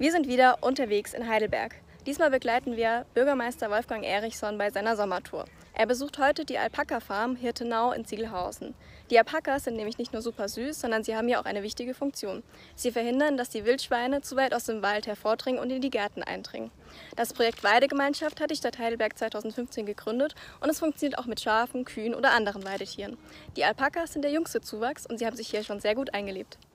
Wir sind wieder unterwegs in Heidelberg. Diesmal begleiten wir Bürgermeister Wolfgang Erichson bei seiner Sommertour. Er besucht heute die Alpaka-Farm Hirtenau in Ziegelhausen. Die Alpakas sind nämlich nicht nur super süß, sondern sie haben ja auch eine wichtige Funktion. Sie verhindern, dass die Wildschweine zu weit aus dem Wald hervordringen und in die Gärten eindringen. Das Projekt Weidegemeinschaft hat die Stadt Heidelberg 2015 gegründet und es funktioniert auch mit Schafen, Kühen oder anderen Weidetieren. Die Alpakas sind der jüngste Zuwachs und sie haben sich hier schon sehr gut eingelebt.